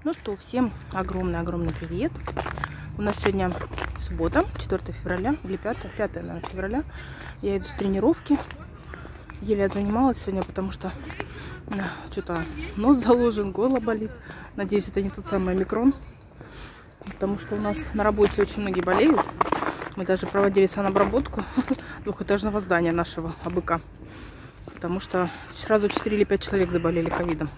Ну что, всем огромный-огромный привет. У нас сегодня суббота, 4 февраля или 5 наверное, февраля. Я иду с тренировки. Еле отзанималась сегодня, потому что что-то нос заложен, горло болит. Надеюсь, это не тот самый омикрон. Потому что у нас на работе очень многие болеют. Мы даже проводили санобработку двухэтажного здания нашего АБК. Потому что сразу 4 или 5 человек заболели ковидом.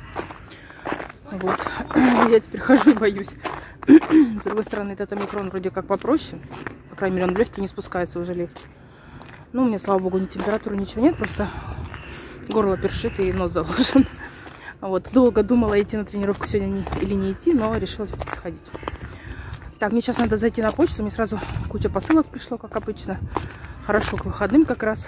Вот. Я теперь хожу и боюсь. С другой стороны, этот омикрон вроде как попроще. По крайней мере, он легкий, не спускается, уже легче. Ну, у меня, слава богу, ни температуры, ничего нет. Просто горло першит и нос заложен. Вот. Долго думала, идти на тренировку сегодня или не идти, но решила все-таки сходить. Так, мне сейчас надо зайти на почту. Мне сразу куча посылок пришло, как обычно. Хорошо, к выходным как раз.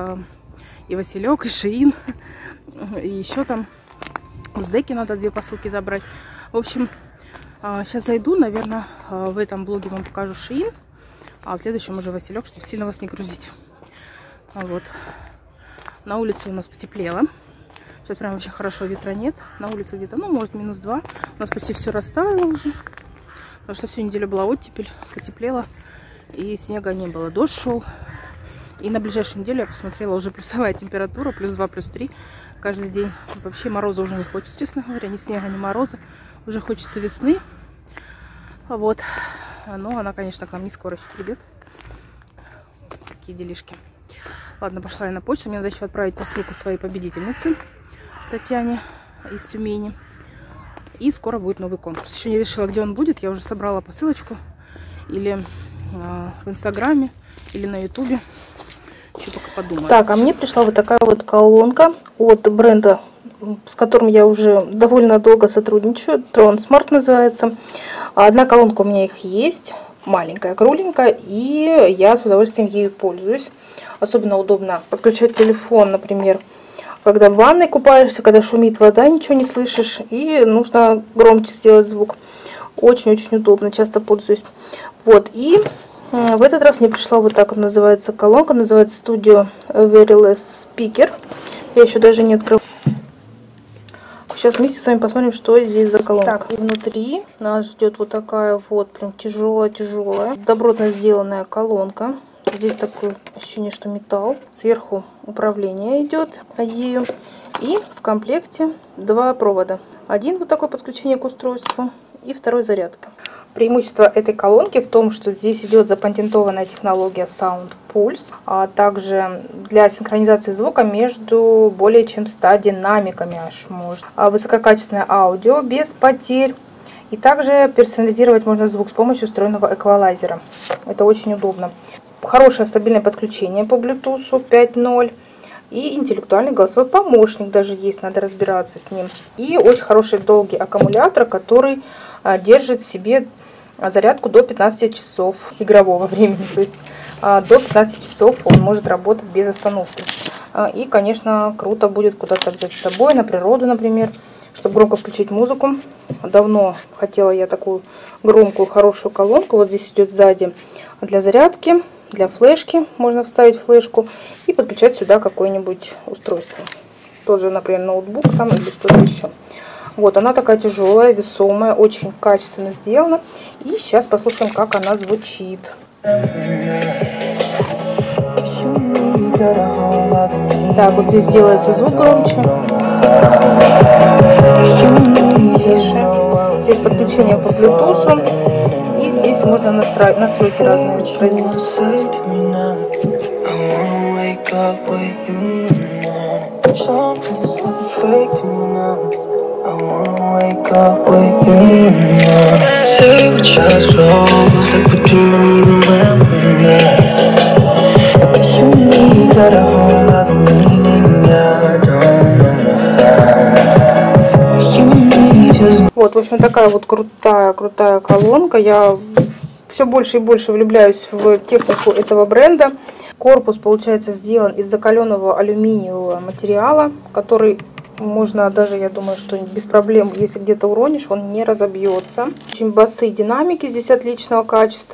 И Василек, и Шиин. И еще там с Деки надо 2 посылки забрать. В общем, сейчас зайду. Наверное, в этом блоге вам покажу Шиин. А в следующем уже Василек, чтобы сильно вас не грузить. Вот. На улице у нас потеплело. Сейчас прям вообще хорошо, ветра нет. На улице где-то, ну, может, -2. У нас почти все растаяло уже. Потому что всю неделю была оттепель, потеплело. И снега не было. Дождь шел. И на ближайшую неделю я посмотрела, уже плюсовая температура. +2, +3 каждый день. Вообще мороза уже не хочется, честно говоря. Ни снега, ни мороза. Уже хочется весны. Вот. Но она, конечно, к нам не скоро еще придет. Такие делишки. Ладно, пошла я на почту. Мне надо еще отправить посылку своей победительнице Татьяне из Тюмени. И скоро будет новый конкурс. Еще не решила, где он будет. Я уже собрала посылочку. Или в Инстаграме, или на Ютубе. Еще пока подумаю. Так, а мне пришла вот такая вот колонка от бренда, с которым я уже довольно долго сотрудничаю. Tronsmart называется. Одна колонка у меня их есть. Маленькая, кругленькая. И я с удовольствием ею пользуюсь. Особенно удобно подключать телефон, например, когда в ванной купаешься, когда шумит вода, ничего не слышишь. И нужно громче сделать звук. Очень-очень удобно. Часто пользуюсь. Вот. И в этот раз мне пришла вот так вот называется колонка. Называется Studio Wireless Speaker. Я еще даже не открыла. Сейчас вместе с вами посмотрим, что здесь за колонка. Так, и внутри нас ждет вот такая вот прям тяжелая, добротно сделанная колонка. Здесь такое ощущение, что металл. Сверху управление идет ею. И в комплекте 2 провода. Один вот такое подключение к устройству и второй зарядка. Преимущество этой колонки в том, что здесь идет запатентованная технология Sound Pulse, а также для синхронизации звука между более чем 100 динамиками аж можно. Высококачественное аудио без потерь. И также персонализировать можно звук с помощью встроенного эквалайзера. Это очень удобно. Хорошее стабильное подключение по Bluetooth 5.0. И интеллектуальный голосовой помощник даже есть, надо разбираться с ним. И очень хороший долгий аккумулятор, который держит в себе зарядку до 15 часов игрового времени. То есть до 15 часов он может работать без остановки. И, конечно, круто будет куда-то взять с собой, на природу, например, чтобы громко включить музыку. Давно хотела я такую громкую, хорошую колонку. Вот здесь идет сзади для зарядки, для флешки. Можно вставить флешку и подключать сюда какое-нибудь устройство. Тоже, например, ноутбук там или что-то еще. Вот, она такая тяжелая, весомая, очень качественно сделана. И сейчас послушаем, как она звучит. Так, вот здесь делается звук громче. Тише. Здесь подключение по Bluetooth. И здесь можно настроить разные производства. I wanna wake up with you in the morning. Say we're just close, like we're dreaming even when we're not. But you and me got a whole other meaning, I don't know why. You and me just... Вот, в общем, такая вот крутая колонка. Я все больше и больше влюбляюсь в технику этого бренда. Корпус, получается, сделан из закаленного алюминиевого материала, который... Можно даже, я думаю, что без проблем, если где-то уронишь, он не разобьется. Очень басы динамики здесь отличного качества.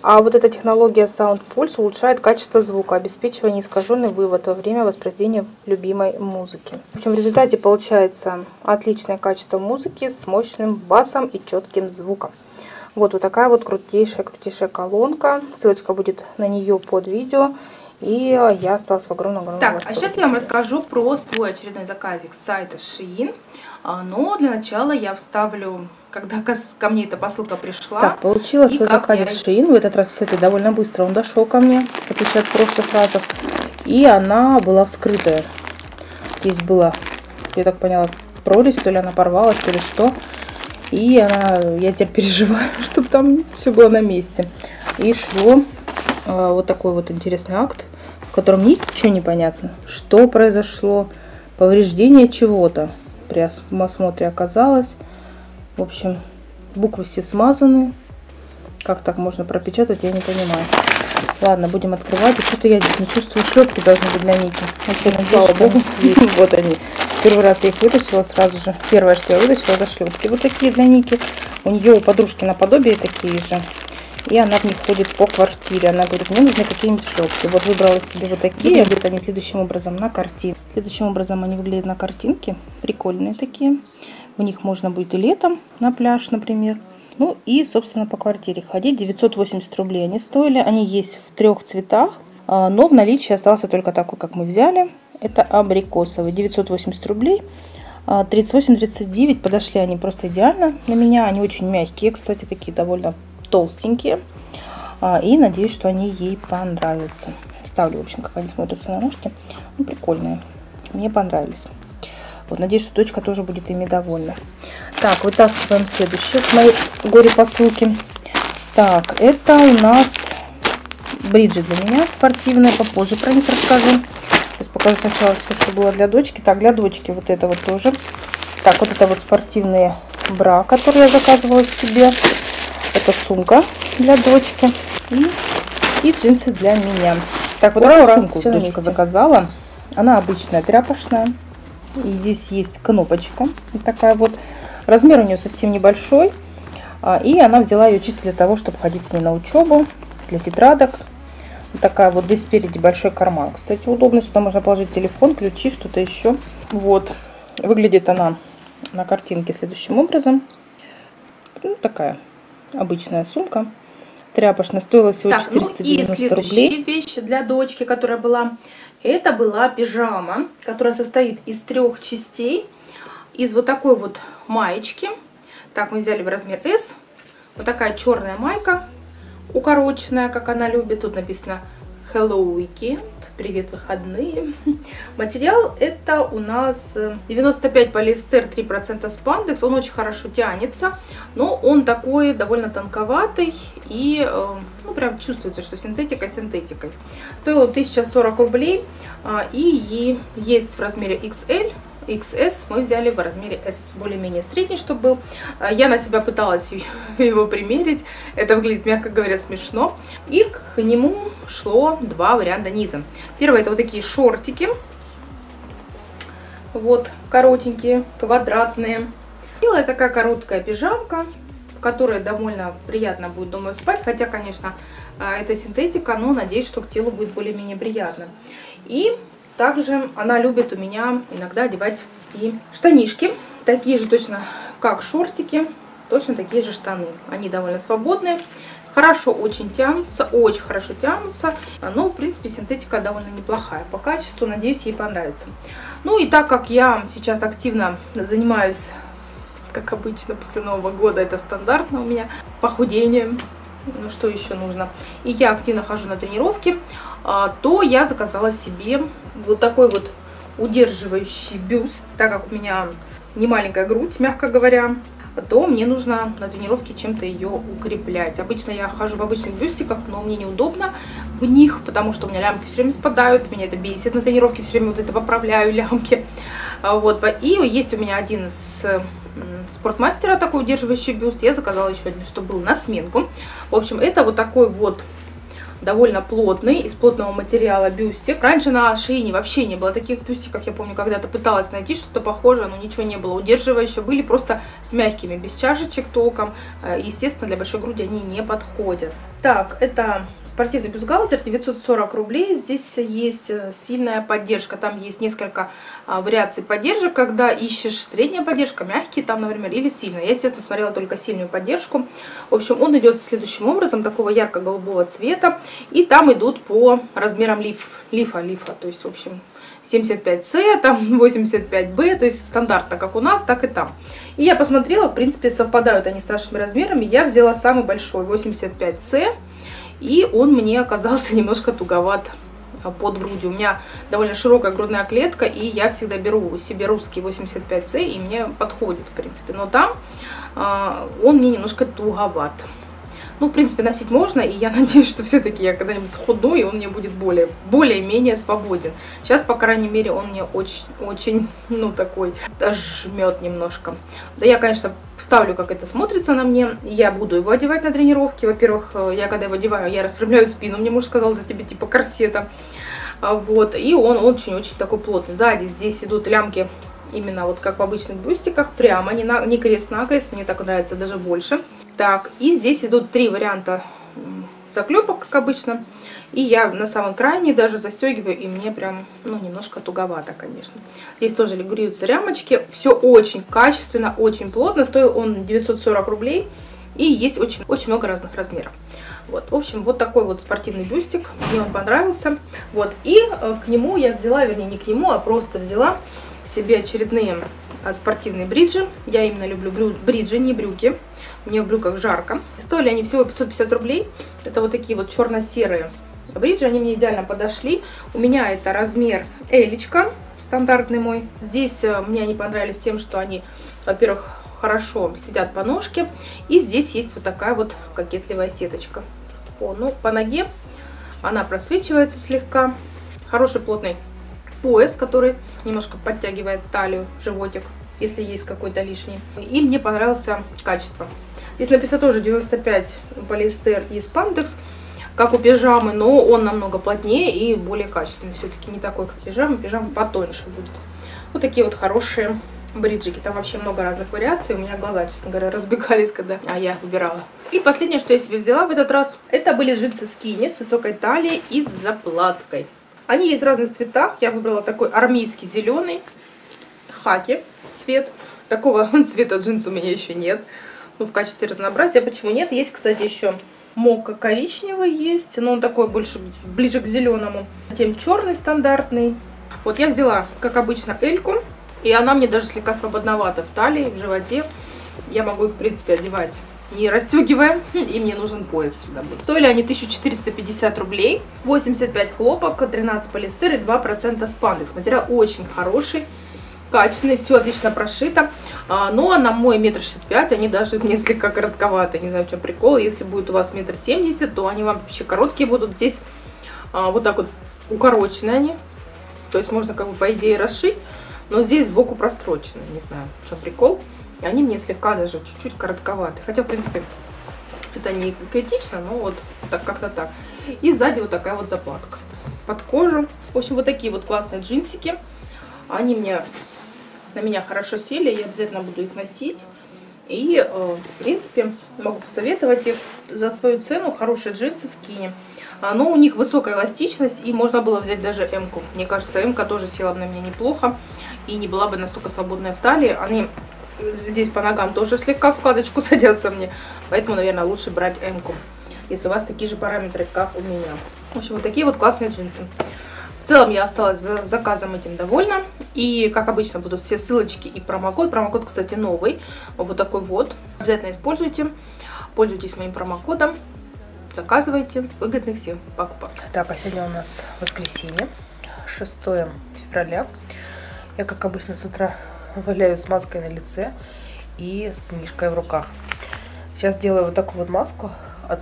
А вот эта технология Sound Pulse улучшает качество звука, обеспечивая неискаженный вывод во время воспроизведения любимой музыки. В общем, в результате получается отличное качество музыки с мощным басом и четким звуком. Вот такая вот крутейшая колонка. Ссылочка будет на нее под видео. И я осталась в огромном восторге. Так, а сейчас я вам расскажу про свой очередной заказик с сайта Shein. Но для начала я вставлю, когда ко мне эта посылка пришла. Так, получила свой заказик с Shein. В этот раз, кстати, довольно быстро он дошел ко мне, в отличие от прошлых разов. И она была вскрытая. Здесь была, я так поняла, прорезь, то ли она порвалась, то ли что. И я теперь переживаю, чтобы там все было на месте. И шло вот такой вот интересный акт, в котором ничего не понятно, что произошло, повреждение чего-то при осмотре оказалось. В общем, буквы все смазаны. Как так можно пропечатать, я не понимаю. Ладно, будем открывать. И что-то я здесь не чувствую, шлепки должны быть для Ники. Вообще, слава богу, есть. Вот они. Первый раз я их вытащила сразу же. Первое, что я вытащила, это шлепки. Вот такие для Ники. У нее у подружки наподобие такие же. И она в них ходит по квартире. Она говорит, мне нужны какие-нибудь шлепки. Вот выбрала себе вот такие. Выглядят они следующим образом на картинке. Следующим образом они выглядят на картинке. Прикольные такие. В них можно будет и летом на пляж, например. Ну и, собственно, по квартире ходить. 980 рублей они стоили. Они есть в 3 цветах. Но в наличии остался только такой, как мы взяли. Это абрикосовый. 980 рублей. 38-39. Подошли они просто идеально на меня. Они очень мягкие, кстати, такие довольно толстенькие. И надеюсь, что они ей понравятся. Вставлю, в общем, как они смотрятся на ножке. Ну, прикольные. Мне понравились. Вот, надеюсь, что дочка тоже будет ими довольна. Так, вытаскиваем следующее с моей горе-посылки. Так, это у нас бриджи для меня спортивные. Попозже про них расскажу. Сейчас покажу сначала все, что было для дочки. Так, для дочки вот это вот тоже. Так, вот это вот спортивные бра, которые я заказывала себе. Это сумка для дочки. И джинсы для меня. Так, вот эту сумку дочка заказала. Она обычная, тряпочная. И здесь есть кнопочка. Вот такая вот. Размер у нее совсем небольшой. И она взяла ее чисто для того, чтобы ходить с ней на учебу. Для тетрадок. Вот такая вот. Здесь спереди большой карман. Кстати, удобно. Сюда можно положить телефон, ключи, что-то еще. Вот. Выглядит она на картинке следующим образом. Ну, такая обычная сумка. Тряпочная. Стоила всего 490 рублей. Следующая вещь для дочки, которая была... Это была пижама, которая состоит из 3 частей. Из вот такой вот маечки. Так, мы взяли в размер S. Вот такая черная майка. Укороченная, как она любит. Тут написано Hello Weekend. Привет, выходные. Материал это у нас 95 полиэстер, 3% спандекс. Он очень хорошо тянется. Но он такой довольно тонковатый. И ну, прям чувствуется, что синтетика синтетикой. Стоило 1040 рублей. И есть в размере XL. XS мы взяли в размере S, более-менее средний, чтобы был. Я на себя пыталась его примерить. Это выглядит, мягко говоря, смешно. И к нему шло 2 варианта низа. Первый это вот такие шортики. Вот, коротенькие, квадратные. Белая такая короткая пижамка, в которой довольно приятно будет, думаю, спать. Хотя, конечно, это синтетика, но надеюсь, что к телу будет более-менее приятно. И также она любит у меня иногда одевать и штанишки. Такие же точно, как шортики. Точно такие же штаны. Они довольно свободные. Хорошо очень тянутся. Очень хорошо тянутся. Но, в принципе, синтетика довольно неплохая по качеству. Надеюсь, ей понравится. Ну и так как я сейчас активно занимаюсь, как обычно, после Нового года, это стандартно у меня, похудением. Ну, что еще нужно? И я активно хожу на тренировки, то я заказала себе вот такой вот удерживающий бюст. Так как у меня не маленькая грудь, мягко говоря, то мне нужно на тренировке чем-то ее укреплять. Обычно я хожу в обычных бюстиках, но мне неудобно в них, потому что у меня лямки все время спадают. Меня это бесит на тренировке, все время вот это поправляю лямки. Вот. И есть у меня один из спортмастера такой удерживающий бюст. Я заказала еще один, чтобы был на сменку. В общем, это вот такой вот довольно плотный, из плотного материала бюстик. Раньше на Shein вообще не было таких бюстиков. Я помню, когда-то пыталась найти что-то похожее, но ничего не было. Удерживающие были просто с мягкими, без чашечек толком. Естественно, для большой груди они не подходят. Так, это спортивный бюстгальтер, 940 рублей. Здесь есть сильная поддержка. Там есть несколько вариаций поддержек, когда ищешь средняя поддержка, мягкий там, например, или сильная. Я, естественно, смотрела только сильную поддержку. В общем, он идет следующим образом, такого ярко-голубого цвета. И там идут по размерам лифа. То есть, в общем, 75С, там 85Б, то есть стандартно как у нас, так и там. И я посмотрела, в принципе, совпадают они с нашими размерами. Я взяла самый большой, 85С, и он мне оказался немножко туговат под грудью. У меня довольно широкая грудная клетка, и я всегда беру себе русский 85С, и мне подходит, в принципе. Но там он мне немножко туговат. Ну, в принципе, носить можно, и я надеюсь, что все-таки я когда-нибудь схудну, и он мне будет более-менее свободен. Сейчас, по крайней мере, он мне очень, ну, такой, жмет немножко. Да, я, конечно, вставлю, как это смотрится на мне. Я буду его одевать на тренировки. Во-первых, я когда его одеваю, я распрямляю спину. Мне муж сказал, да тебе типа корсета. Вот, и он очень-очень такой плотный. Сзади здесь идут лямки, именно вот как в обычных бюстиках, прямо, не крест-накрест, мне так нравится даже больше. Так, и здесь идут 3 варианта заклепок, как обычно. И я на самом крайне даже застегиваю, и мне прям, ну, немножко туговато, конечно. Здесь тоже регулируются рямочки. Все очень качественно, очень плотно. Стоил он 940 рублей. И есть очень много разных размеров. Вот, в общем, вот такой вот спортивный бюстик. Мне он понравился. Вот, и к нему я взяла, вернее, не к нему, а просто взяла себе очередные спортивные бриджи. Я именно люблю бриджи, не брюки. Мне в брюках жарко. Стоили они всего 550 рублей. Это вот такие вот черно-серые бриджи. Они мне идеально подошли. У меня это размер элечка, стандартный мой. Здесь мне они понравились тем, что они, во-первых, хорошо сидят по ножке. И здесь есть вот такая вот кокетливая сеточка. По ноге она просвечивается слегка. Хороший плотный пояс, который немножко подтягивает талию, животик, если есть какой-то лишний. И мне понравился качество. Здесь написано тоже 95 полиэстер и спандекс, как у пижамы, но он намного плотнее и более качественный. Все-таки не такой, как пижама. Пижама потоньше будет. Вот такие вот хорошие бриджики. Там вообще много разных вариаций. У меня глаза, честно говоря, разбегались, когда я их выбирала. И последнее, что я себе взяла в этот раз, это были джинсы скини с высокой талией и с заплаткой. Они есть в разных цветах. Я выбрала такой армейский зеленый, хаки цвет. Такого цвета джинс у меня еще нет. Ну, в качестве разнообразия. Почему нет? Есть, кстати, еще мока коричневый есть, но он такой больше ближе к зеленому. Затем черный стандартный. Вот я взяла, как обычно, эльку. И она мне даже слегка свободновата в талии, в животе. Я могу их, в принципе, одевать не расстегивая. И мне нужен пояс сюда будет. Стоили они 1450 рублей. 85 хлопок, 13 полиэстер и 2% спандекс. Материал очень хороший, качественный, все отлично прошито. Но на мой 1,65 м они даже мне слегка коротковаты. Не знаю, в чем прикол. Если будет у вас 1,70 м, то они вам вообще короткие будут. Здесь вот так вот укорочены они. То есть можно, как бы, по идее расшить. Но здесь сбоку прострочены. Не знаю, в чем прикол. И они мне слегка даже чуть-чуть коротковаты. Хотя, в принципе, это не критично, но вот так, как-то так. И сзади вот такая вот заплатка под кожу. В общем, вот такие вот классные джинсики. Они на меня хорошо сели. Я обязательно буду их носить. И, в принципе, могу посоветовать их за свою цену. Хорошие джинсы скини. Но у них высокая эластичность, и можно было взять даже М-ку. Мне кажется, М-ка тоже села бы на меня неплохо. И не была бы настолько свободная в талии. Они здесь по ногам тоже слегка в складочку садятся мне. Поэтому, наверное, лучше брать М-ку, если у вас такие же параметры, как у меня. В общем, вот такие вот классные джинсы. В целом я осталась за заказом этим довольна. И, как обычно, будут все ссылочки и промокод. Промокод, кстати, новый. Вот такой вот. Обязательно используйте. Пользуйтесь моим промокодом. Заказывайте. Выгодных всем покупок. Так, а сегодня у нас воскресенье, 6 февраля. Я, как обычно, с утра валяю с маской на лице и с книжкой в руках. Сейчас делаю вот такую вот маску от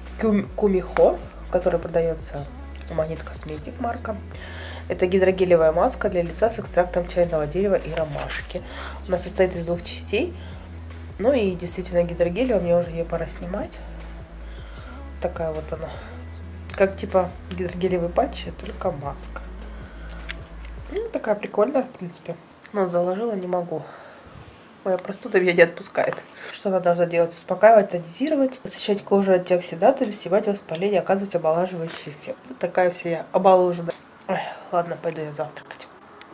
Кумихо, которая продается у Магнит Косметик марка. Это гидрогелевая маска для лица с экстрактом чайного дерева и ромашки. Она состоит из 2 частей. Ну и действительно гидрогелевая, мне уже ее пора снимать. Такая вот она. Как типа гидрогелевый патч, только маска. Ну, такая прикольная, в принципе. Но заложила не могу. Моя простуда меня не отпускает. Что она должна делать? Успокаивать, тонизировать, защищать кожу от антиоксидантов, снимать воспаление, оказывать омолаживающий эффект. Вот такая вся я оболожена. Ой, ладно, пойду я завтракать.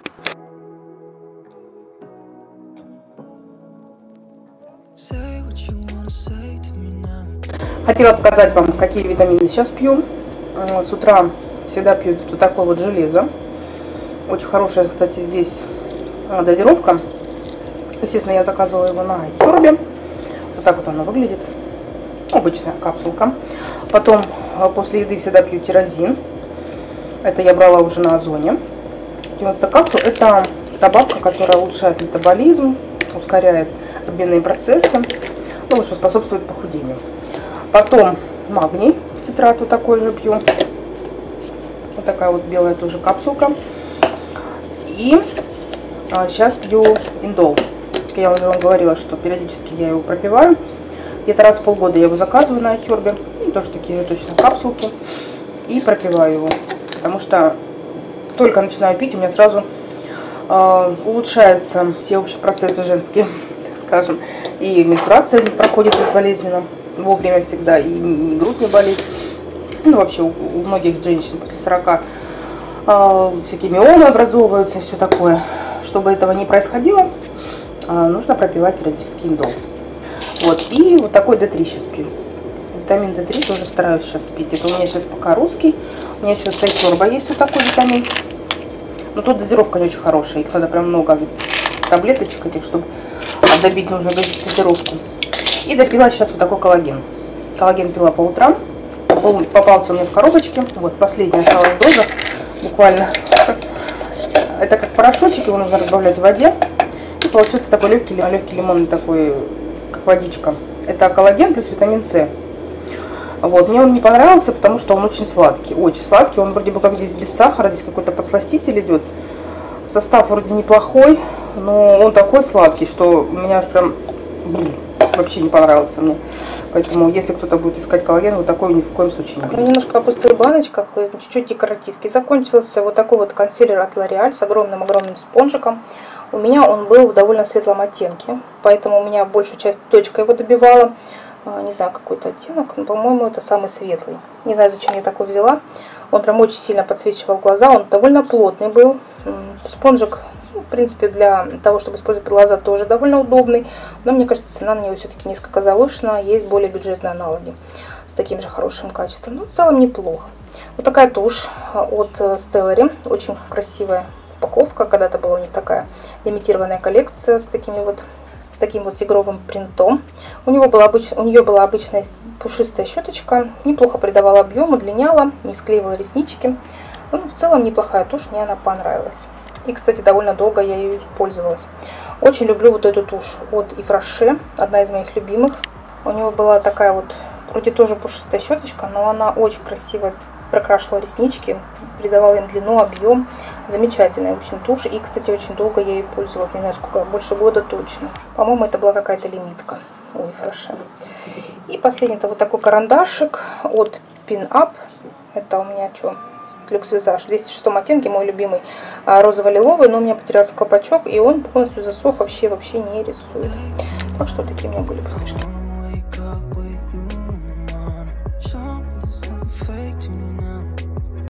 Хотела показать вам, какие витамины сейчас пью. С утра всегда пью вот такое вот железо. Очень хорошая, кстати, здесь дозировка. Естественно, я заказывала его на Хербе. Вот так вот оно выглядит. Обычная капсулка. Потом после еды всегда пью тирозин. Это я брала уже на Озоне. 90 капсул. Это добавка, которая улучшает метаболизм, ускоряет обменные процессы, ну, лучше способствует похудению. Потом магний цитрат вот такой же пью. Вот такая вот белая тоже капсулка. И сейчас пью индол. Я уже вам говорила, что периодически я его пропиваю. Где-то раз в полгода я его заказываю на Хербе. Тоже такие точно капсулки. И пропиваю его. Потому что только начинаю пить, у меня сразу улучшаются все общие процессы женские, так скажем. И менструация проходит безболезненно, вовремя всегда, и грудь не болит. Ну, вообще у многих женщин после 40 всякие миомы образовываются, все такое. Чтобы этого не происходило, нужно пропивать периодически индол. Вот, и вот такой D3 сейчас пью. Витамин D3 тоже стараюсь сейчас пить. Это у меня сейчас пока русский. У меня еще с Айхерба есть вот такой витамин. Но тут дозировка не очень хорошая. Их надо прям много таблеточек этих, чтобы добить нужную дозировку. И допила сейчас вот такой коллаген. Коллаген пила по утрам. Попался у меня в коробочке. Вот последняя осталась доза. Буквально. Это как порошочек, его нужно разбавлять в воде. И получается такой легкий лимонный такой, как водичка. Это коллаген плюс витамин С. Вот, мне он не понравился, потому что он очень сладкий. Очень сладкий. Он вроде бы как здесь без сахара, здесь какой-то подсластитель идет. Состав вроде неплохой, но он такой сладкий, что у меня аж прям вообще не понравился мне. Поэтому, если кто-то будет искать коллаген, вот такой ни в коем случае не берите. Немножко о пустых баночках, чуть-чуть декоративки. Закончился вот такой вот консилер от L'Oréal с огромным-огромным спонжиком. У меня он был в довольно светлом оттенке, поэтому у меня большую часть точка его добивала. Не знаю, какой-то оттенок, но, по-моему, это самый светлый. Не знаю, зачем я такой взяла. Он прям очень сильно подсвечивал глаза, он довольно плотный был. Спонжик, в принципе, для того, чтобы использовать глаза, тоже довольно удобный. Но мне кажется, цена на него все-таки несколько завышена. Есть более бюджетные аналоги с таким же хорошим качеством. Но в целом неплохо. Вот такая тушь от Stellary. Очень красивая упаковка. Когда-то была у них такая лимитированная коллекция с таким вот тигровым принтом. У нее была обычная пушистая щеточка. Неплохо придавала объем, удлиняла, не склеивала реснички. Ну, в целом неплохая тушь, мне она понравилась. И, кстати, довольно долго я ее пользовалась. Очень люблю вот эту тушь от Yves Rocher, одна из моих любимых. У него была такая вот, вроде тоже пушистая щеточка, но она очень красиво прокрашивала реснички, придавала им длину, объем. Замечательная, в общем, тушь. И, кстати, очень долго я ей пользовалась, не знаю сколько, больше года точно. По-моему, это была какая-то лимитка у Yves Rocher. И последний, это вот такой карандашик от Pin Up. Это у меня что? Люкс Визаж, в 206 оттенке, мой любимый, розово-лиловый, но у меня потерялся колпачок, и он полностью засох, вообще не рисует. Так что такие у меня были пустышки.